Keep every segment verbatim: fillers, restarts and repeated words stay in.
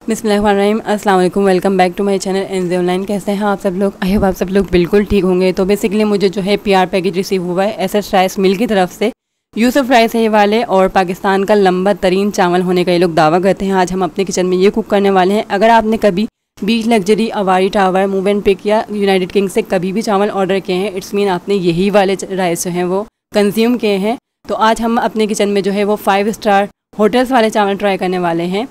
बिस्मिल्लाहिर्रहमानिर्रहीम अस्सलाम वालेकुम। Welcome back to my channel NJ online. कैसे हैं आप सब लोग? आई होप आप सब लोग बिल्कुल ठीक होंगे। तो बेसिकली मुझे जो है पीआर पैकेज रिसीव हुआ है एस एस राइस मिल की तरफ से। यूसुफ राइस है ये वाले और पाकिस्तान का लंबा तरीन चावल होने का ये लोग दावा करते हैं। आज हम अपने किचन में ये कुक करने वाले हैं। अगर आपने कभी beach luxury, Avari Tower, Movenpick या यूनाइटेड किंग से कभी भी चावल ऑर्डर किए हैं, इट्स मीन आपने यही वाले राइस जो हैं वो कंज्यूम किए हैं। तो आज हम अपने किचन में जो है वो फाइव स्टार होटल्स वाले चावल ट्राई करने वाले हैं।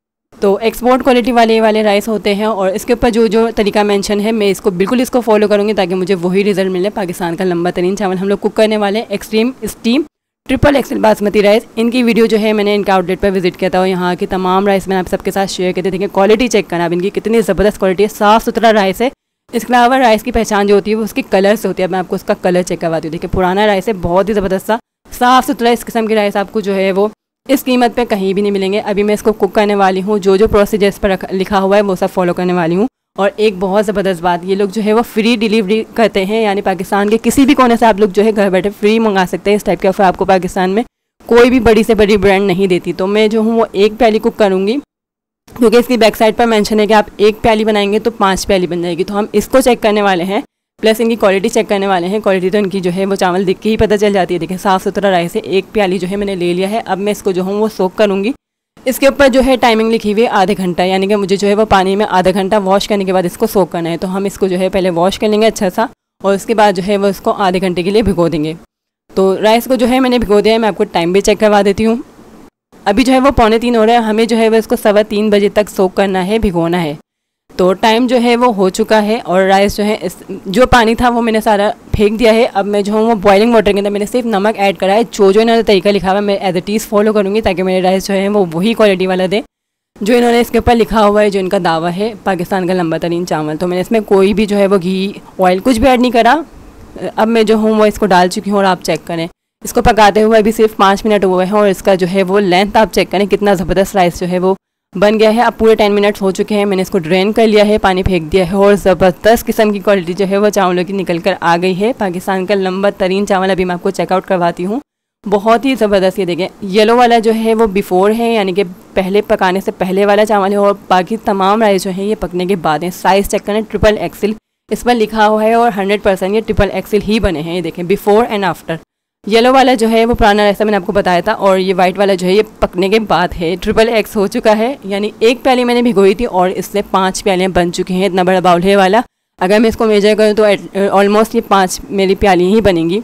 तो एक्सपोर्ट क्वालिटी वाले वाले राइस होते हैं और इसके ऊपर जो जो तरीका मेंशन है मैं इसको बिल्कुल इसको फॉलो करूँगी ताकि मुझे वही रिजल्ट मिले। पाकिस्तान का लंबा तरीन चावल हम लोग कुक करने वाले extreme steam triple XL basmati rice. इनकी वीडियो जो है मैंने इनका आउटलेट पर विजिट किया था और यहाँ की तमाम राइस मैंने आप सबके साथ शेयर किए थे। देखिए क्वालिटी चेक करना आप, इनकी कितनी ज़बरदस्त क्वालिटी है, साफ़ सुथरा राइस है। इसके अलावा राइस की पहचान जो होती है वो उसकी कलर से होती है। मैं आपको उसका कलर चेक करवाती हूँ। देखिए पुराना राइस है, बहुत ही ज़बरदस्त सा साफ़ सुथरा। इस किस्म की राइस आपको जो है वो इस कीमत पे कहीं भी नहीं मिलेंगे। अभी मैं इसको कुक करने वाली हूँ, जो जो प्रोसीजर्स पर लिखा हुआ है वो सब फॉलो करने वाली हूँ। और एक बहुत ज़बरदस्त बात, ये लोग जो है वो फ्री डिलीवरी करते हैं, यानी पाकिस्तान के किसी भी कोने से आप लोग जो है घर बैठे फ्री मंगा सकते हैं। इस टाइप के ऑफर आपको पाकिस्तान में कोई भी बड़ी से बड़ी ब्रांड नहीं देती। तो मैं जो हूँ वो एक प्याली कुक करूँगी क्योंकि इसकी बैक साइड पर मेंशन है कि आप एक प्याली बनाएंगे तो पाँच प्याली बन जाएगी। तो हम इसको चेक करने वाले हैं, प्लस इनकी क्वालिटी चेक करने वाले हैं। क्वालिटी तो इनकी जो है वो चावल दिख के ही पता चल जाती है। देखिए साफ़ सुथरा राइस है। एक प्याली जो है मैंने ले लिया है। अब मैं इसको जो हूँ वो सोक करूँगी। इसके ऊपर जो है टाइमिंग लिखी हुई है आधे घंटा, यानी कि मुझे जो है वो पानी में आधा घंटा वॉश करने के बाद इसको सोक करना है। तो हम इसको जो है पहले वॉश कर लेंगे अच्छा सा और उसके बाद जो है वो इसको आधे घंटे के लिए भिगो देंगे। तो राइस को जो है मैंने भिगो दिया है। मैं आपको टाइम भी चेक करवा देती हूँ। अभी जो है वो पौने तीन हो रहा है, हमें जो है वो इसको सवा तीन बजे तक सोक करना है, भिगोना है। तो टाइम जो है वो हो चुका है और राइस जो है इस जो पानी था वो मैंने सारा फेंक दिया है। अब मैं जो हूँ वो बॉइलिंग वाटर के अंदर मैंने सिर्फ नमक ऐड करा है। जो जो इन्होंने तरीका लिखा हुआ है मैं एज इट इज़ फॉलो करूँगी ताकि मेरे राइस जो है वो वही क्वालिटी वाला दे जो इन्होंने इसके ऊपर लिखा हुआ है, जो इनका दावा है पाकिस्तान का लंबा तरीन चावल। तो मैंने इसमें कोई भी जो है वो घी, ऑयल कुछ भी ऐड नहीं करा। अब मैं जो हूँ वो इसको डाल चुकी हूँ और आप चेक करें। इसको पकाते हुए अभी सिर्फ पाँच मिनट हुए हैं और इसका जो है वो लेंथ आप चेक करें, कितना ज़बरदस्त राइस जो है वो बन गया है। अब पूरे टेन मिनट्स हो चुके हैं। मैंने इसको ड्रेन कर लिया है, पानी फेंक दिया है और ज़बरदस्त किस्म की क्वालिटी जो है वो चावलों की निकल कर आ गई है। पाकिस्तान का लंबा तरीन चावल अभी मैं आपको चेकआउट करवाती हूँ। बहुत ही ज़बरदस्त। ये देखें येलो वाला जो है वो बिफ़ोर है, यानी कि पहले पकाने से पहले वाला चावल है और बाकी तमाम राइस जो है ये पकने के बाद हैं। साइज़ चेक करें, ट्रिपल एक्सिल इस पर लिखा हुआ है और हंड्रेड परसेंट ये ट्रिपल एक्सिल ही बने हैं। ये देखें बिफ़ोर एंड आफ्टर। येलो वाला जो है वो पुराना राइस मैंने आपको बताया था और ये वाइट वाला जो है ये पकने के बाद है। ट्रिपल एक्स हो चुका है, यानी एक प्याली मैंने भिगोई थी और इससे पांच प्यालियाँ बन चुकी हैं। इतना बड़ा बाउल है वाला, अगर मैं इसको मेजर करूँ तो ऑलमोस्ट ये पाँच मेरी प्याली ही बनेंगी।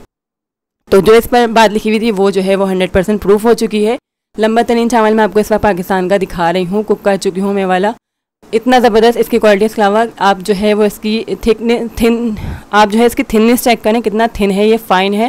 तो जो इस पर बात लिखी हुई थी वो जो है वो हंड्रेड परसेंट प्रूफ हो चुकी है। लंबा तरीन चावल मैं आपको इस बार पाकिस्तान का दिखा रही हूँ, कुक कर चुकी हूँ मैं वाला। इतना ज़बरदस्त इसकी क्वालिटी। इसके अलावा आप जो है वो इसकी थिकनेस थिन आप जो है इसकी थिननेस चेक करें, कितना थिन है, ये फाइन है।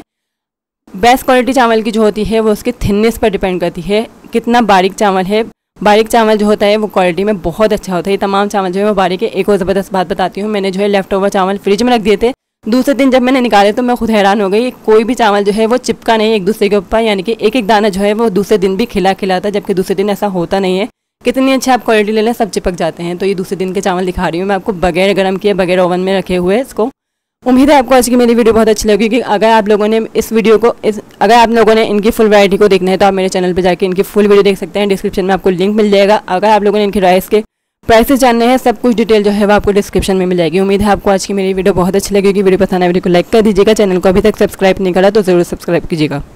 बेस्ट क्वालिटी चावल की जो होती है वो उसकी थिननेस पर डिपेंड करती है, कितना बारीक चावल है। बारीक चावल जो होता है वो क्वालिटी में बहुत अच्छा होता है। ये तमाम चावल जो है वो बारीक है। एक और ज़बरदस्त बात बताती हूँ, मैंने जो है लेफ़्ट ओवर चावल फ्रिज में रख दिए थे। दूसरे दिन जब मैंने निकाले तो मैं खुद हैरान हो गई, कोई भी चावल जो है वो चिपका नहीं एक दूसरे के ऊपर, यानी कि एक एक दाना जो है वो दूसरे दिन भी खिला खिला था, जबकि दूसरे दिन ऐसा होता नहीं है। कितनी अच्छी आप क्वालिटी ले लें सब चिपक जाते हैं। तो ये दूसरे दिन के चावल दिखा रही हूँ मैं आपको, बगैर गर्म किए, बगैर ओवन में रखे हुए इसको। उम्मीद है आपको आज की मेरी वीडियो बहुत अच्छी लगी। कि अगर आप लोगों ने इस वीडियो को इस अगर आप लोगों ने इनकी फुल वैरायटी को देखना है तो आप मेरे चैनल पे जाके इनकी फुल वीडियो देख सकते हैं। डिस्क्रिप्शन में आपको लिंक मिल जाएगा। अगर आप लोगों ने इनके राइस के प्राइसेस जानने हैं, सब कुछ डिटेल जो है वो आपको डिस्क्रिप्शन में मिल जाएगी। उम्मीद है आपको आज की मेरी वीडियो बहुत अच्छी लगेगी। वीडियो पसंद आए वीडियो को लाइक कर दीजिएगा। चैनल को अभी तक सब्सक्राइब नहीं करा तो ज़रूर सब्सक्राइब कीजिएगा।